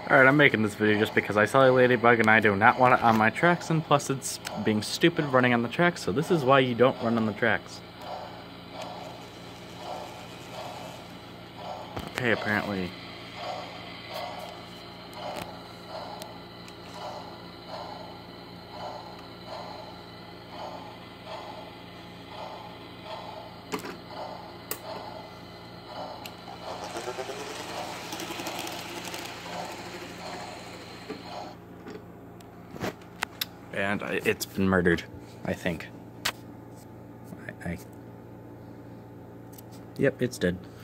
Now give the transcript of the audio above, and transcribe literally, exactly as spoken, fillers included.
Alright, I'm making this video just because I saw a ladybug and I do not want it on my tracks, and plus it's being stupid running on the tracks, so this is why you don't run on the tracks. Okay, apparently. And I, it's been murdered, I think. I, I... Yep, it's dead.